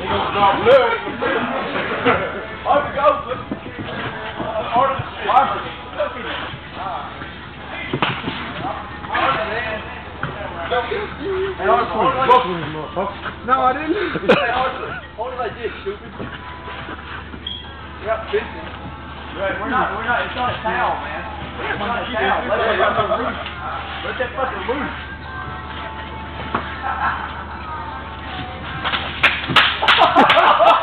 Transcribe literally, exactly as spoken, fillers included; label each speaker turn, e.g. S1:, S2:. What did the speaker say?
S1: Not blood in the middle. Off it goes. Order the barber. Look at it. Hey, Arthur, look. No, I didn't. Hey, Arthur, hold it like this, stupid. Yep, fifty. Right, we're not, we're not, it's not a towel, man. It's not a towel. Let that fucking loose. Let that fucking loose. Ha ha ha!